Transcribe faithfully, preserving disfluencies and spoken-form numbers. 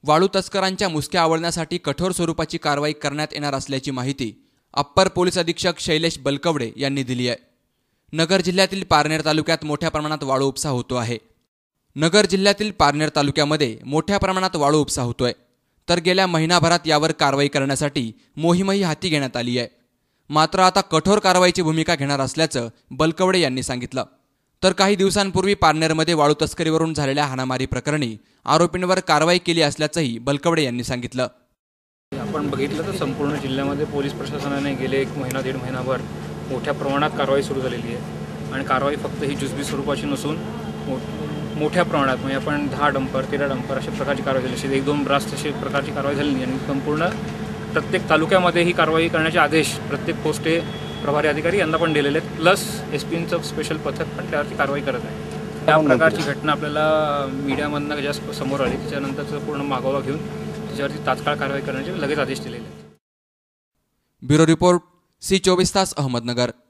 वाळू तस्करांच्या मुसक्या आवळण्यासाठी कठोर स्वरूपाची कारवाई करण्यात येणार असल्याची माहिती अप्पर पोलीस अधीक्षक शैलेश बलकवडे यांनी दिली आहे। नगर जिल्ह्यातील पारनेर तालुक्यात मोठ्या प्रमाणात वाळू उपसा होतो आहे। नगर जिल्ह्यातील पारनेर तालुक्यामध्ये मोठ्या प्रमाणात वाळू उपसा होतोय, तर गेल्या महिनाभरात यावर कारवाई करण्यासाठी मोहीमही हाती घेण्यात आली आहे। मात्र आता कठोर कारवाईची भूमिका घेणार असल्याचं बलकवडे यांनी सांगितलं। तर काही दिवसांपूर्वी पारनेरमध्ये वाळू तस्करीवरून झालेल्या हाणामारी प्रकरणी आरोपींवर कारवाई केली असल्याचंही बलकवडे यांनी सांगितलं। आपण बघितलं तर संपूर्ण जिल्ह्यामध्ये पोलीस प्रशासनाने गेले एक महिना दीड महिनाभर मोठ्या प्रमाणात कारवाई सुरू झालेली आहे आणि कारवाई फक्त ही जुजबी स्वरूपाची नसून मोठ्या प्रमाणात म्हणजे आपण दहा डंपर तेरा डंपर अशा प्रकारची कारवाई झाली अशी एक दोन ब्रास्ट अशी प्रकारची कारवाई झालेली आणि संपूर्ण प्रत्येक तालुक्यामध्ये ही कारवाई करण्याचे आदेश प्रत्येक पोस्टे प्रभारी अधिकारी यांना पण दिलेले आहेत। प्लस एस पींचं स्पेशल पथक पण त्यावरती कारवाई करत आहे। त्या प्रकारची घटना आपल्याला मीडियामधनं जास्त समोर आली, त्याच्यानंतरचं पूर्ण मागोवा घेऊन त्याच्यावरती तात्काळ कारवाई करण्याचे लगेच आदेश दिलेले आहेत। ब्युरो रिपोर्ट सी चोवीस तास अहमदनगर।